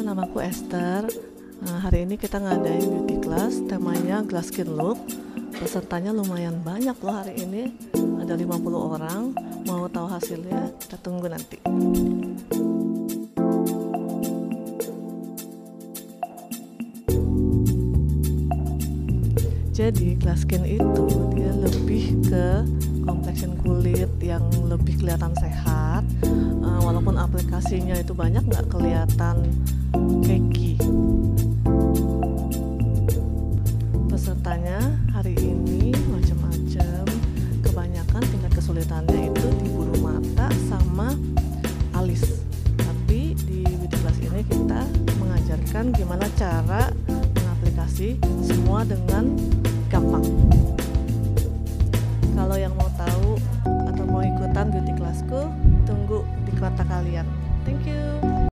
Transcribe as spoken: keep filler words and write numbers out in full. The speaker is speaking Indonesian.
namaku Esther. Nah, hari ini kita ngadain beauty class, temanya Glass Skin Look. Pesertanya lumayan banyak loh hari ini, ada lima puluh orang. Mau tahu hasilnya? Kita tunggu nanti. Jadi glass skin itu dia lebih ke complexion kulit yang lebih kelihatan sehat, uh, walaupun aplikasinya itu banyak nggak kelihatan cakey. Pesertanya hari ini macam-macam, kebanyakan tingkat kesulitannya itu di bulu mata sama alis. Tapi di beauty class ini kita mengajarkan gimana cara mengaplikasi semua dengan gampang. Kalau yang mau tahu atau mau ikutan beauty classku, tunggu di kota kalian. Thank you.